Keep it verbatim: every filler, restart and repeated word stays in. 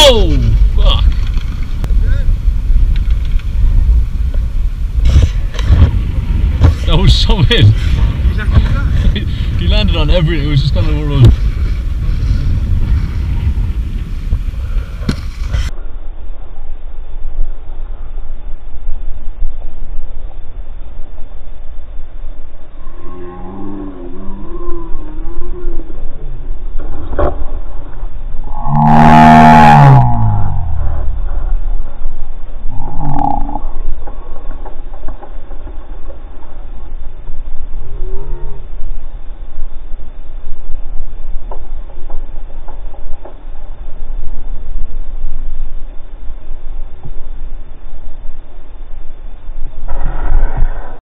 Oh, fuck. That was so in. He landed on everything. It was just kind of one of those.